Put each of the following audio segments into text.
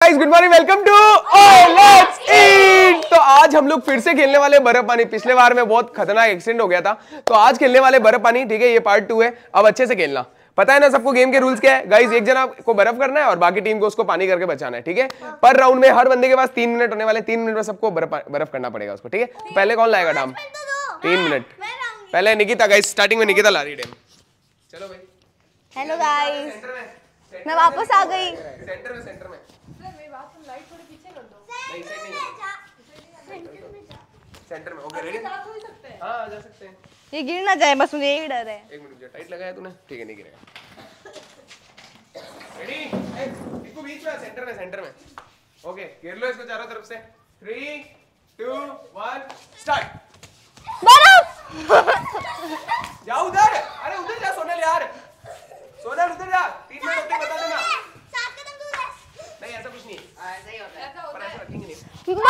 Guys, good morning, welcome to let's eat. तो आज हम लोग फिर से खेलने वाले बर्फ पानी। पिछले बार में बहुत खतरनाक एक्सीडेंट हो गया था, तो आज खेलने वाले बर्फ पानी। ठीक है, ये पार्ट 2 है। अब अच्छे से खेलना। पता है ना सबको गेम के रूल्स क्या है गाइस? एक जना को बर्फ करना है और बाकी टीम को उसको पानी करके बचाना है। ठीक है, पर राउंड में हर बंदे के पास 3 मिनट होने वाले। 3 मिनट में सबको बर्फ करना पड़ेगा उसको। ठीक है, तो पहले कौन लाएगा डाम? 3 मिनट पहले निकिता। गाइस स्टार्टिंग में निकिता ला रही है। चलो भाई। हेलो गाइस, मैं वापस आ गई। सेंटर में मेरी बात सुन, लाइट थोड़ी पीछे कर दो। नहीं सेंटर में। Okay, ready? हां, जा सकते हैं। ये गिर ना जाए, बस मुझे यही डर है। एक मिनट, टाइट लगाया तूने? ठीक है, नहीं गिरेगा। रेडी? इसको बीच में, सेंटर में। ओके, घेर लो इसको चारों तरफ से। 3 2 1 स्टार्ट। जाओ उधर। अरे उधर जा सोनल यार। सोनल उधर जा। 3 मिनट होते बता देना। 7 कदम दूर है। नहीं, ऐसा कुछ नहीं है। ऐसा ही होता है, पर ऐसा रखेंगे नहीं।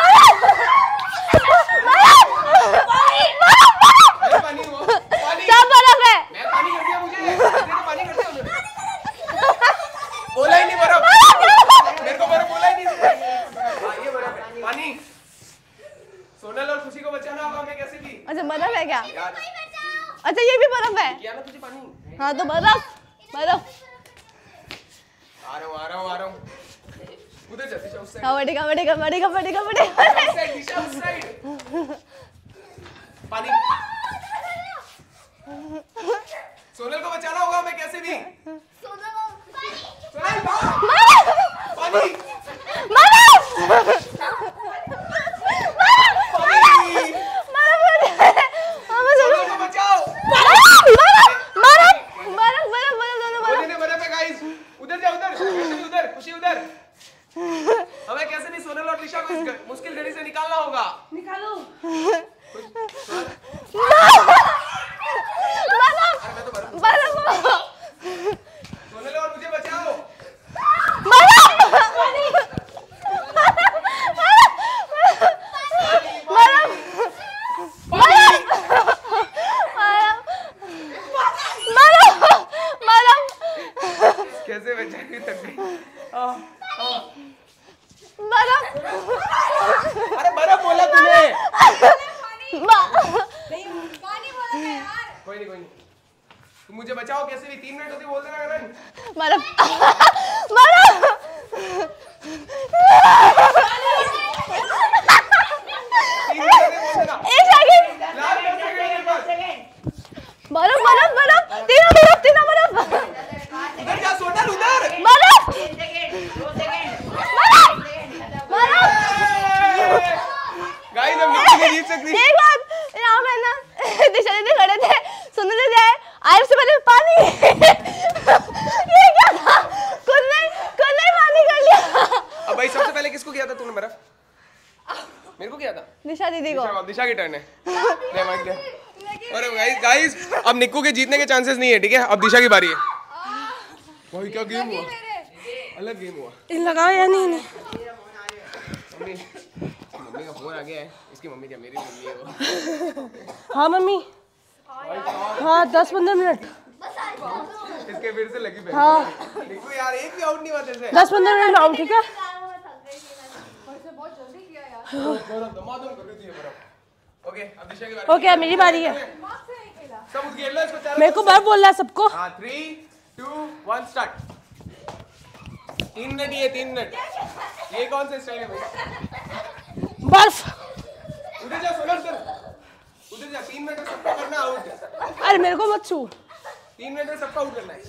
पानी वो पानी सब बर्फ है। मैं पानी कर दिया, मुझे पानी कर दिया उन्होंने। बोला ही नहीं बर्फ। मेरे को बर्फ बोला ही नहीं। हां, ये बर्फ है। पानी। सोनल और खुशी को बचाना होगा। मैं कैसे भी। अच्छा, बर्फ है क्या? बचाओ। अच्छा, ये भी बर्फ है। किया ना तुझे पानी। हाँ, तो बर्फ। आ रहा हूं। उधर जा, दिशा उस साइड। कबड्डी। दिशा उस साइड। पानी। सोनल को बचाना होगा, मैं कैसे भी। सोनल पानी। सोनल को बचाओ। बर्फ है गाइस। उधर जा, उधर खुशी उधर। हमें कैसे भी सोनल और दिशा को इस मुश्किल घड़ी से निकालना होगा। निकालो। सोनल और मुझे बचाओ। कैसे बचाएगी? तक गई। अरे बर्फ बोला तूने। कोई नहीं। तुम मुझे बचाओ कैसे भी। 3 मिनट होती बोल देना। दिशा की टर्न है। अरे गाइस, अब निक्कू के जीतने के चांसेस नहीं है। ठीक है, अब दिशा की बारी है। भाई क्या गेम हुआ? अलग गेम हुआ। इन लगाओ या नहीं? मम्मी का फोन आ गया है। इसकी मम्मी क्या मेरी मम्मी है वो? हाँ मम्मी। हाँ, 10-15 मिनट। इसके फिर से लगी। हाँ निक्कू यार, एक भी आउट नहीं हुआ तेरे से। 10-15 मिनट आउट। ठीक है, ओके, अब दिशा की बारी। ओके, मेरी बारी है। सब खेल लो इसको चारों। मेरे को बर्फ बोलना है सबको। हाँ, 3 2 1 स्टार्ट। 3 मिनट ही है। 3 मिनट। ये कौन सा स्टाइल है भाई? बर्फ। उधर जा सोनल, उधर जा। 3 मिनट में सबको करना आउट। अरे मेरे को मत छू। 3 मिनट में सबको आउट करना है।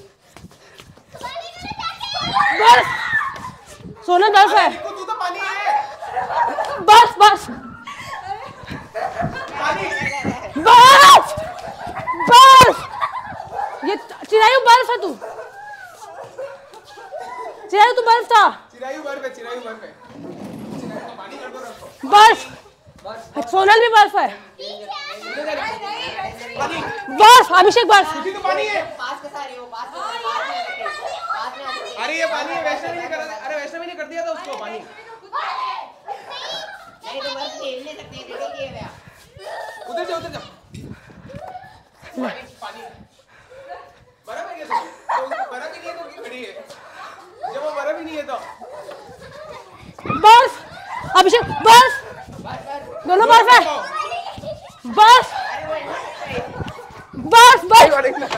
बर्फ। सोना बर्फ है। तू तो पानी है। बर्फ। पानी। बर्फ। ये चिरायु बर्फ है। तू चिरायु, तू बर्फ था। चिरायु बर्फ है। पानी कर दो रखो। बर्फ। सोनल भी बर्फ है। पानी। बर्फ। अभिषेक बर्फ। तो पानी है। अरे ये पानी है। वैष्णवी ने कर। अरे वैष्णवी ने कर दिया था उसको पानी। उधर जा। पानी। बर्फ है क्या? तो बर्फ ही नहीं है तो क्यों खड़ी है? जब वो बर्फ ही नहीं है तो बर्फ अभिषेक बर्फ दोनों बर्फ है बर्फ बर्फ बर्फ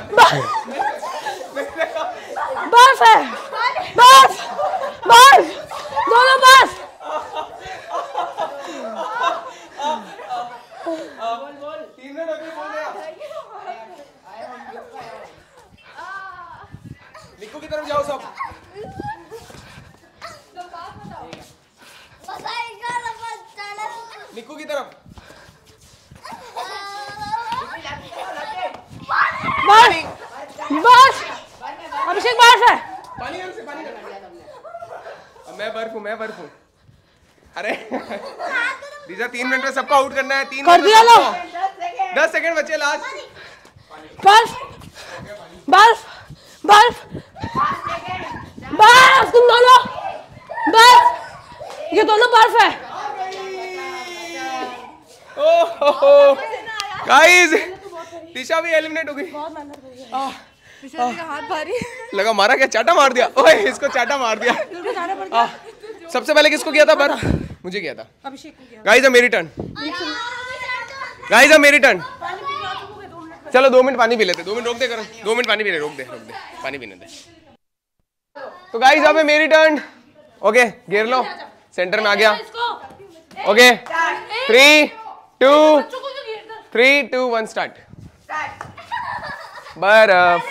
बर्फ है बर्फ बर्फ दोनों बर्फ निक्कू की तरफ जाओ सब। निक्कू की तरफ। बर्फ बर्फ अभिषेक बर्फ है पानी से पानी मैं बर्फ हूँ अरे दीजा 3 मिनट में सबको आउट करना है। 3 कर दिया लो 10 सेकंड बचे लास्ट। बर्फ बर्फ बर्फ बर्फ तुम दोनों बर्फ ये दोनों बर्फ है गाइस दिशा भी एलिमिनेट हो गई। हाथ भारी लगा मारा क्या चाटा मार दिया। ओए इसको चाटा मार दिया। सबसे पहले किसको किया था बर्फ? मुझे किया था। अभिषेक को किया गाइस अब मेरी टर्न। गाइस अब मेरी टर्न। चलो 2 मिनट पानी पी लेते। 2 मिनट रोक दे कर 2 मिनट पानी पी ले रोक दे पानी पीने दे। तो गाइस अब है मेरी टर्न। ओके घेर लो सेंटर में आ गया। Okay 3 2 1 start. बर्फ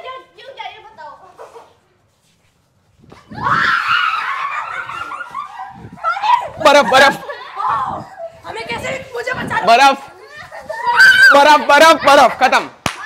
बर्फ बर्फ हमें कैसे मुझे बचा बर्फ बर्फ बर्फ बर्फ खत्म।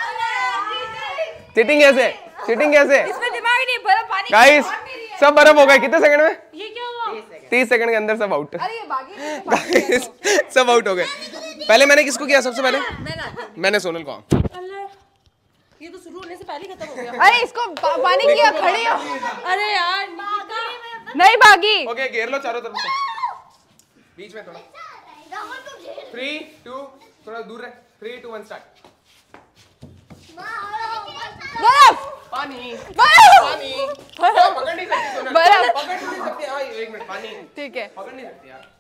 चीटिंग कैसे इसमें दिमाग नहीं बर्फ पानी गाइस सब बर्फ हो गए। कितने सेकंड में? ये क्या हुआ 30 सेकंड के अंदर सब आउट। अरे ये बागी गाइस सब आउट हो गए। पहले मैंने किसको किया? सबसे पहले मैंने सोनल को। ये तो शुरू होने से पहले खत्म हो गया। अरे इसको पानी किया खड़ी हो। अरे यार नहीं भागी। ओके घेर लो चारों तरफ से बीच में थोड़ा। 3 2 थोड़ा दूर रहे। 3 2 1 स्टार्ट। बर्फ पानी बर्फ पानी पकड़ नहीं सकती सोनल। बर्फ पकड़ नहीं सकती। हाँ 1 मिनट पानी ठीक है पकड़ नहीं सकती यार।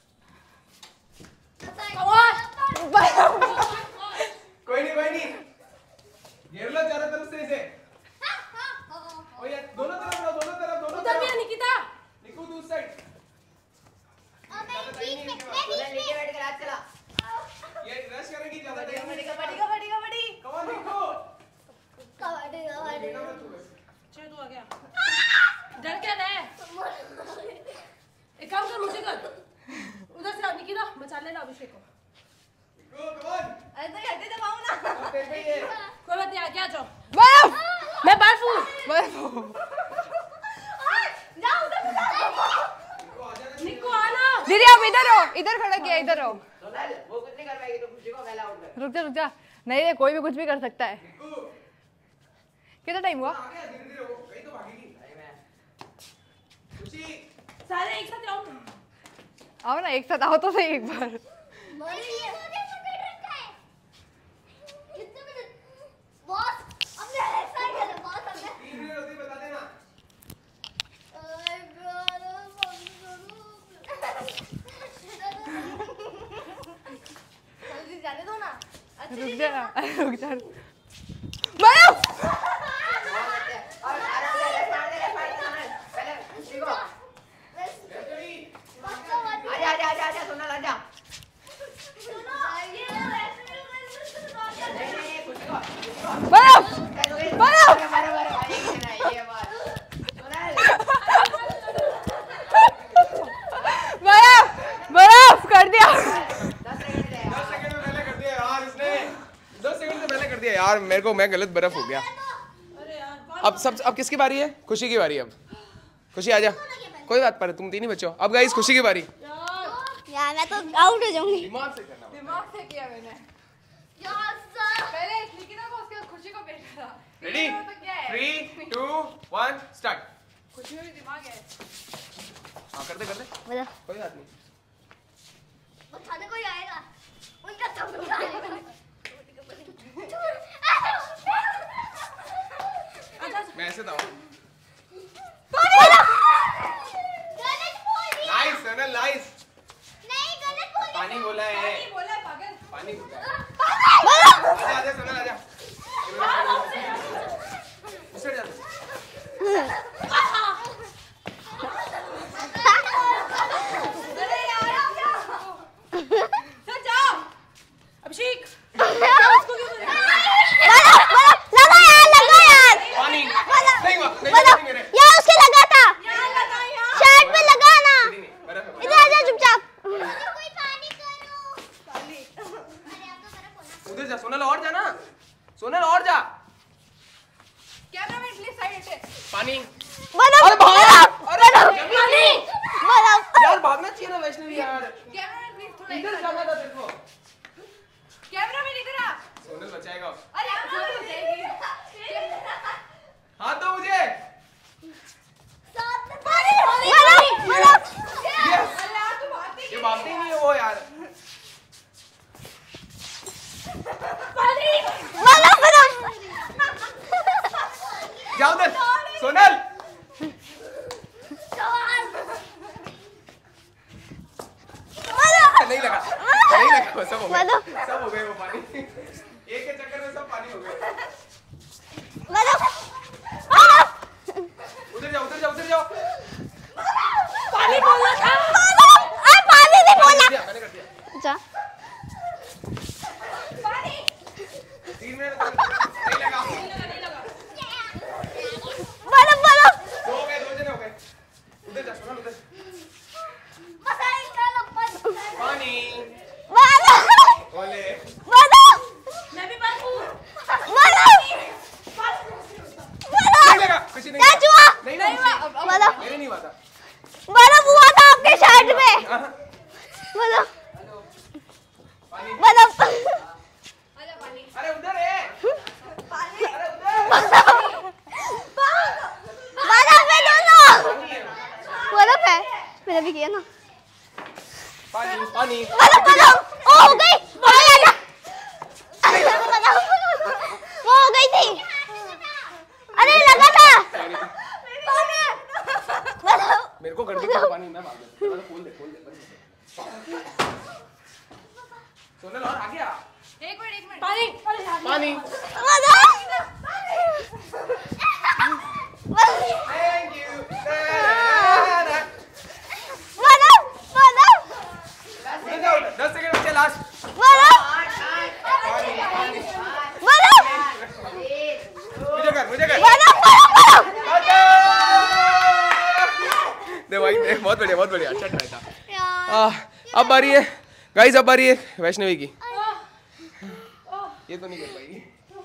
कोई नहीं घेर लो चारों तरफ से इसे। ओ यार दोनों तरफ उधर भी है निकिता निक्कू दूसरी साइड। ये रश करेगी ज्यादा टाइम। कम ऑन निक्कू। चल तू आ गया डर क्या रहा है एक काम कर मुझे कर उधर से निकिता बचा लेना अभिषेक को। Nikku come on. कोई बात नहीं आगे आ जाओ। बर्फ मैं बर्फ हूँ निक्कू आना। दीदी आप इधर हो इधर खड़ा किया इधर हो। रुक जा नहीं कोई भी कुछ भी कर सकता है। कितना टाइम हुआ? धीरे-धीरे हो कहीं तो भागेगी। खुशी सारे एक साथ आओ आओ ना एक साथ आओ तो सही एक बार। जाने दो ना। रुक जा बर्फ बर्फ बर्फ बर्फ बर्फ कर दिया। 10 सेकंड से पहले कर दिया यार मेरे को। मैं गलत बर्फ हो गया। अब किसकी बारी है? खुशी की बारी। अब खुशी आजा। कोई बात पर तुम 3 ही बच्चो। अब गाइस खुशी की बारी। यार मैं तो आउट हो जाऊंगी। दिमाग से करना। दिमाग से किया मैंने। यार सर पहले निकिता को उसके खुशी को भेजा था। Ready 3 2 1 start. खुशी में भी दिमाग है। हाँ कर दे बोलो कोई बात नहीं। बचाने कोई आएगा उनका सब आएगा। मैं ऐसे था। Nice Sonal nice. नहीं गलत बोल पानी बोला है। पानी बोला है पागल। पानी बोला है। बोलो आजा आजा सोनल आजा। उसे जा। अरे यार चल जाओ अभिषेक। लगा यार पानी नहीं हुआ नहीं मेरे यार उसके लगा था यहाँ लगा यहाँ। शर्ट पे लगा ना बर्फ है। इधर आ जा चुपचाप कोई पानी करो अरे अब तो बर्फ होना उधर जा सोनल और जा ना सोनल और जा। कैमरामैन प्लीज साइड हटे। पानी बर्फ अरे भाग अरे पानी बर्फ यार भागना चाहिए ना वैष्णवी यार कैमरामैन प्लीज थोड़ा इधर जाना था तेरे को। कैमरामैन इधर आ। सोनल बचाएगा। अरे जोर हो जाएगी। हाथ दो मुझे। पानी Yes. अल्लाह तू भागती ये भागती नहीं है वो यार। पानी जाओ उधर सोनल। नहीं लगा सब हो गए वो पानी। एक के चक्कर में सब पानी हो गए। उधर जाओ उधर जाओ। पानी बोला था। पानी नहीं बोला मैंने कर दिया। जा पानी 3 मिनट नहीं लगा। नहीं लगा। बर्फ दो जने हो गए। उधर जा सोनल उधर। पानी बोले मैं भी बात हूँ। नहीं लगा कुछ नहीं क्या हुआ? नहीं नहीं हुआ। मेरे नहीं हुआ था। बर्फ हुआ था आपके शर्ट में पानी बर्फ आजा पानी। अरे उधर है। पानी अरे उधर बर्फ है दोनों पानी है। बर्फ है मैंने भी किया ना पानी बर्फ ओ हो गई वो हो गई थी अरे लगा था मेरे को कर दी पानी मैं भाग गया। खोल दे सोनल और आ गया। एक मिनट पानी पानी थैंक यू। 10 सेकंड बचे लास्ट। मुझे कर दे भाई दे। बहुत बढ़िया अच्छा ट्राई था। अब बारी है गाइस अब बारी है वैष्णवी की। ये तो नहीं कर पाएगी।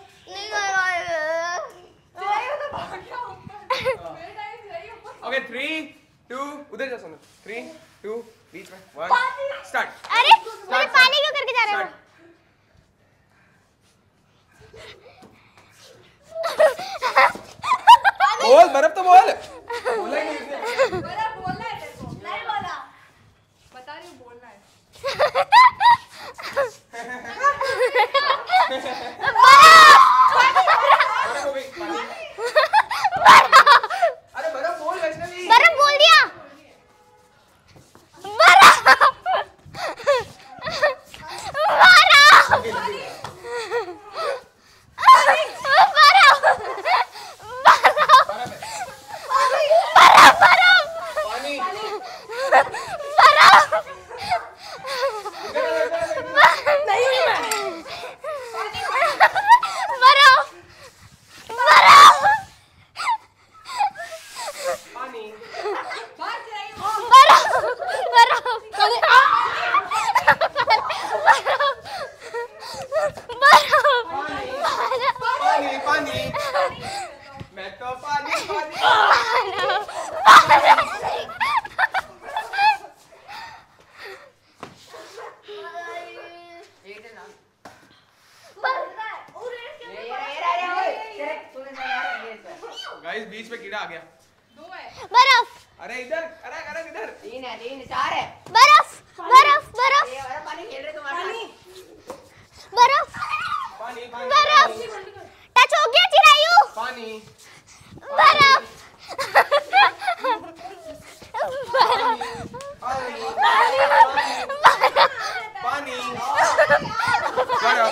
ओके 3 2 उधर जा सोनल 3 2 बीच में 1 स्टार्ट। अरे मुझे पानी क्यों करके जा रहे हो बोल बर्फ तो बोल। बोला ही नहीं इसने। बड़ा बोलना है तेरे को। नहीं बोला। बता रही हूँ बोलना है। बर्फ हो गई पानी। अरे बर्फ बोल वैष्णवी। बर्फ बोल दिया गाइस बीच में कीड़ा आ गया। 2 है। बर्फ अरे इधर अरे अरे इधर 3 है 3 4 है। बर्फ बर्फ बर्फ ये वाला पानी खेल रहे तुम्हारे बर्फ पानी बर्फ टच हो गया चिरायु पानी बर्फ पानी ना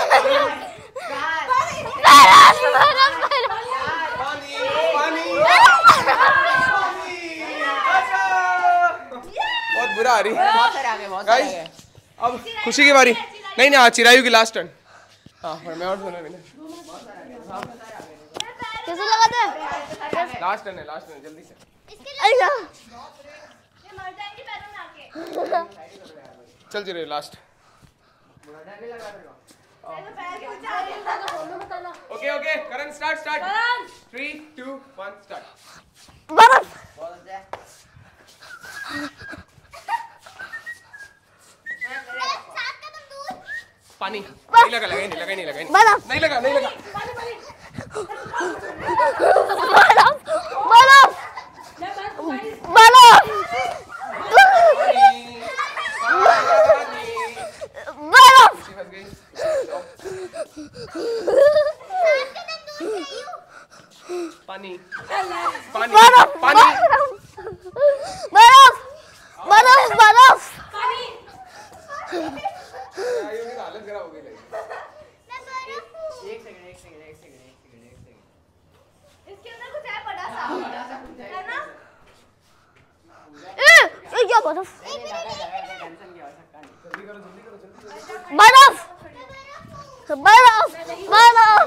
बहुत बुरा आ रही बहुत सारे आ गए, बहुत सारे आ गाइस। गए। अब खुशी की बारी। नहीं नहीं, आज चिरायु की लास्ट टर्न। हाँ मैं और सुना मैंने। कैसे लगाते हैं? लास्ट टर्न है, जल्दी से। अरे चल Chirayu last. Okay okay Karan start. 3 2 1 start. बर्फ बहुत अच्छा है। पानी नहीं लगा नहीं लगा नहीं लगा बर्फ नहीं लगा नहीं लगा। बर्फ बर्फ बर्फ पानी पानी बर्फ पानी बर्फ बर्फ बर्फ हालत खराब हो गई। एक सेकंड। इसके अंदर कुछ है बड़ा सा है ना? क्या बर्फ टेंशन की आवश्यकता नहीं। बर्फ बर्फ बर्फ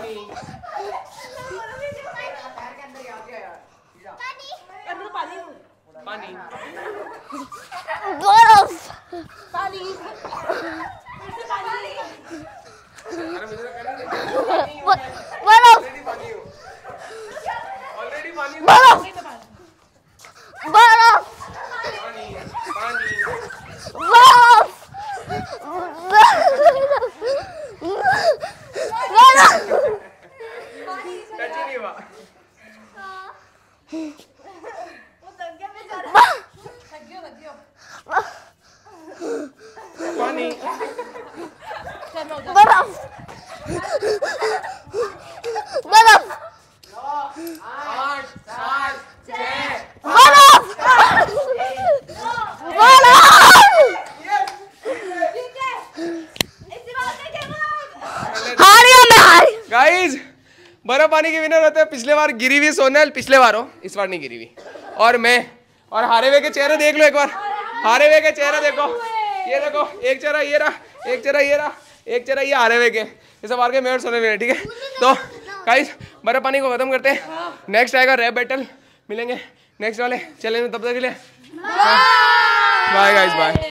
पैर के अंदर आ गया यार। अंदर पानी पानी बर्फ पानी अरे मुझे करेंगे बर्फ ऑलरेडी पानी बर्फ बर्फ पानी पानी बर्फ टच ही नहीं हुआ। पानी बर्फ बर्फ 8 7 6 बर्फ गाइस बर्फ पानी के विनर होते हैं। पिछले बार गिरी हुई सोनल, पिछले बार हो, इस बार नहीं गिरी हुई। और मैं और हारे हुए के चेहरे देख लो एक बार। हारे हुए के चेहरे देखो, ये देखो, एक चेहरा ये रहा, एक चेहरा ये रहा, एक चेहरा ये हारे हुए के। ये सब हार के मैं और सोनल विनर। ठीक है तो गाइस बर्फ पानी को खत्म करते हैं। नेक्स्ट आएगा रैप बैटल, मिलेंगे नेक्स्ट वाले चैलेंज में। तब तक के लिए बाय गाइस बाय।